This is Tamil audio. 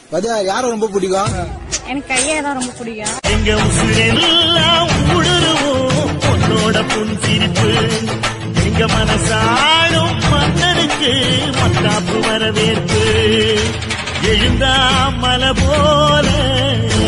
யார ரொம்ப பிடிக்கும்? எனக்கு கையா தான் ரொம்ப பிடிக்கும். எங்க உசுரெல்லாம் ஊடுருவோம் பொண்ணோட புன்சிரிப்பு. எங்க மனசாடும் மன்னருக்கு மத்தாப்பு வரவேற்பு. எழுந்தா மலை போல